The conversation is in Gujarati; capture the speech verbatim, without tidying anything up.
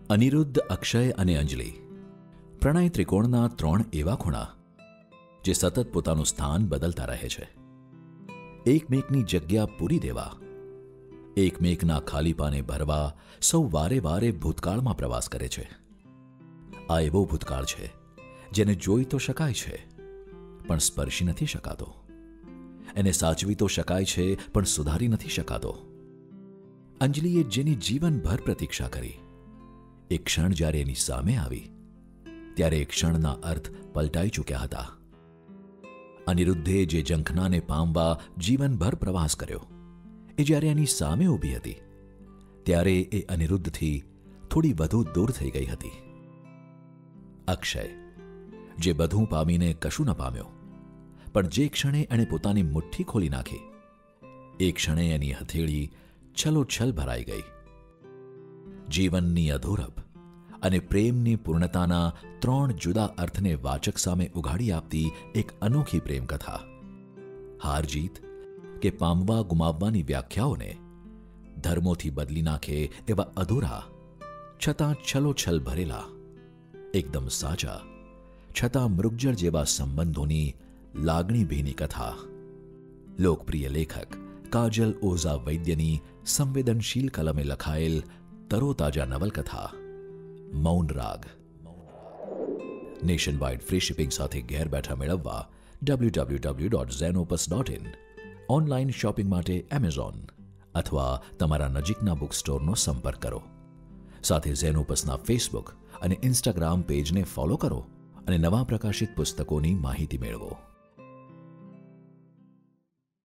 અનિરુદ્ધ, અક્ષય અને અંજલિ પ્રણય ત્રિકોણના ત્રણ એવા ખૂણા જે સતત પોતાનું સ્થાન બદલતા રહે છે. એકમેકની જગ્યા પૂરી દેવા, એકમેકના ખાલીપાને ભરવા સૌ વારે વારે ભૂતકાળમાં પ્રવાસ કરે છે. આ એવો ભૂતકાળ છે જેને જોઈ તો શકાય છે પણ સ્પર્શી નથી શકાતો. એને સાચવી તો શકાય છે પણ સુધારી નથી શકાતો. અંજલિએ જેની જીવનભર પ્રતીક્ષા કરી, એક ક્ષણ જ્યારે એની સામે આવી ત્યારે એ ક્ષણના અર્થ પલટાઈ ચૂક્યા હતા. અનિરુદ્ધે જે ઝંખનાને પામવા જીવનભર પ્રવાસ કર્યો, એ જ્યારે એની સામે ઊભી હતી ત્યારે એ અનિરુદ્ધથી થોડી વધુ દૂર થઈ ગઈ હતી. અક્ષય, જે બધું પામીને કશું ન પામ્યો, પણ જે ક્ષણે એણે પોતાની મુઠ્ઠી ખોલી નાખી એ ક્ષણે એની હથેળી છલોછલ ભરાઈ ગઈ. જીવનની અધૂરપ અને પ્રેમની પૂર્ણતાના ત્રણ જુદા અર્થને વાચક સામે ઉઘાડી આપતી એક અનોખી પ્રેમકથા. હાર જીત કે પામવા ગુમાવવાની વ્યાખ્યાઓને ધર્મોથી બદલી નાખે એવા અધૂરા છતાં છલોછલ ભરેલા, એકદમ સાચા છતાં મૃગજળ જેવા સંબંધોની લાગણીભીની કથા. લોકપ્રિય લેખક કાજલ ઓઝા વૈદ્યની સંવેદનશીલ કલમે લખાયેલ તરોતાજા નવલકથા મૌન રાગ. નેશન વાઇડ ફ્રી શિપિંગ સાથે ઘેર બેઠા મેળવવા W W W dot Xenopus dot in, online shopping માટે એમેઝોન અથવા તમારા નજીકના બુક સ્ટોરનો સંપર્ક કરો. સાથે ઝેનોપસના ફેસબુક અને ઇન્સ્ટાગ્રામ પેજને ફોલો કરો અને નવા પ્રકાશિત પુસ્તકોની માહિતી મેળવો.